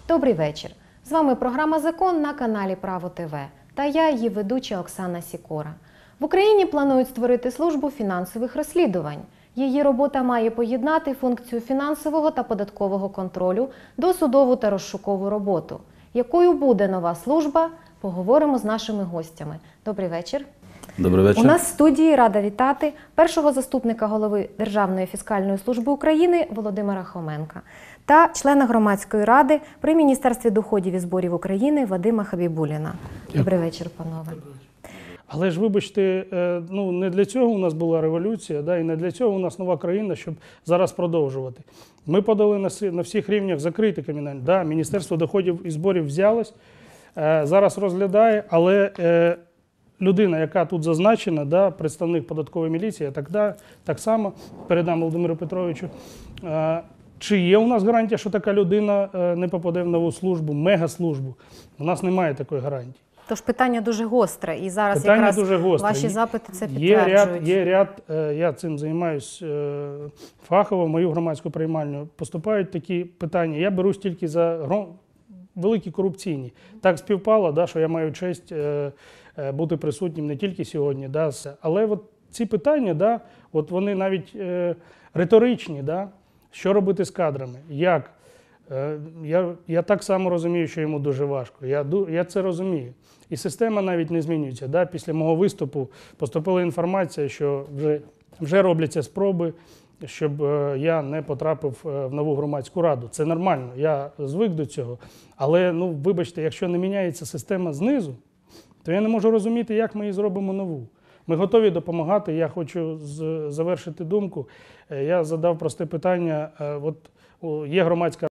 Добрий вечір. З вами програма «Закон» на каналі Право ТВ. Та я, її ведуча Оксана Сікора. В Україні планують створити службу фінансових розслідувань. Її робота має поєднати функцію фінансового та податкового контролю, досудову та розшукову роботу. Якою буде нова служба, поговоримо з нашими гостями. Добрий вечір. Добрий вечір. У нас в студії рада вітати першого заступника голови Державної фіскальної служби України Володимира Хоменка та члена Громадської ради при Міністерстві доходів і зборів України Вадима Хабібуліна. Добрий вечір, панове. Але ж, вибачте, не для цього у нас була революція, і не для цього у нас нова країна, щоб зараз продовжувати. Ми подали на всіх рівнях закрити кримінальне. Міністерство доходів і зборів взялось, зараз розглядає, але людина, яка тут зазначена, представник податкової міліції, так само передам Володимиру Петровичу. Чи є у нас гарантія, що така людина не попаде в нову службу, мегаслужбу? У нас немає такої гарантії. Тож питання дуже гостре, і зараз питання якраз дуже гостре. ваші запити це підтверджують. Є ряд, я цим займаюся фахово, в мою громадську приймальню поступають такі питання. Я берусь тільки за великі корупційні. Так співпало, що я маю честь бути присутнім не тільки сьогодні. Але от ці питання, вони навіть риторичні. Що робити з кадрами? Як? Я так само розумію, що йому дуже важко. Я це розумію. І система навіть не змінюється. Після мого виступу поступила інформація, що вже робляться спроби, щоб я не потрапив в нову громадську раду. Це нормально, я звик до цього. Але, вибачте, якщо не міняється система знизу, то я не можу розуміти, як ми її зробимо нову. Ми готові допомагати. Я хочу завершити думку. Я задав просте питання. Є громадська